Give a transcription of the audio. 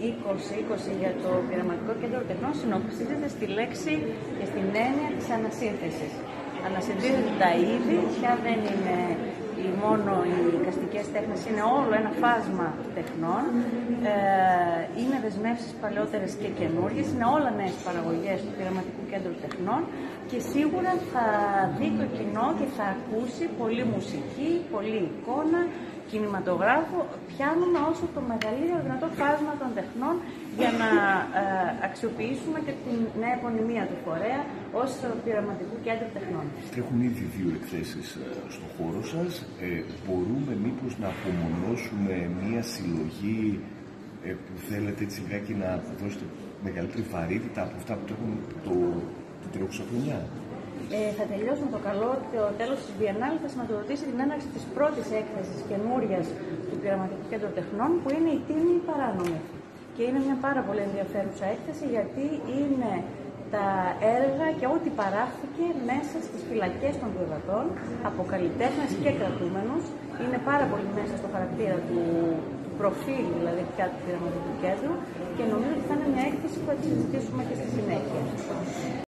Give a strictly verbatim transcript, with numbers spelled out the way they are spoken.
είκοσι είκοσι για το Πειραματικό Κέντρο Τεχνών συνοψίζεται στη λέξη και στην έννοια της ανασύνθεσης. Ανασυνθίζονται τα είδη, πια δεν είναι μόνο οι εικαστικές τέχνες, είναι όλο ένα φάσμα τεχνών, ε, είναι δεσμεύσεις παλαιότερες και καινούργιες, είναι όλα νέες παραγωγές του Πειραματικού Κέντρου Τεχνών και σίγουρα θα δει το κοινό και θα ακούσει πολλή μουσική, πολλή εικόνα, κινηματογράφο. Πιάνουμε όσο το μεγαλύτερο δυνατό φάσμα των τεχνών για να ε, αξιοποιήσουμε και την νέα επωνυμία του φορέα ως Πειραματικού Κέντρου Τεχνών. Έχουν ήδη δύο εκθέσεις στον χώρο σας. Ε, μπορούμε μήπως να απομονώσουμε μία συλλογή ε, που θέλετε έτσι λιγάκι να δώσετε μεγαλύτερη βαρύτητα από αυτά που το έχουν το, το τρέχουσα χρονιά? Ε, θα τελειώσουμε το καλό το τέλος της Βιενάλ, θα σηματοδοτήσει την έναρξη της πρώτης έκθεσης καινούριας του Πειραματικού Κέντρου Τεχνών, που είναι η Τίμη Παράνομη. Και είναι μια πάρα πολύ ενδιαφέρουσα έκθεση, γιατί είναι τα έργα και ό,τι παράχθηκε μέσα στις φυλακές των διοδατών, από καλλιτέχνες και κρατούμενους. Είναι πάρα πολύ μέσα στο χαρακτήρα του, του προφίλ, δηλαδή πια του Πειραματικού Κέντρου, και νομίζω ότι θα είναι μια έκθεση που θα τη συζητήσουμε και στη συνέχεια.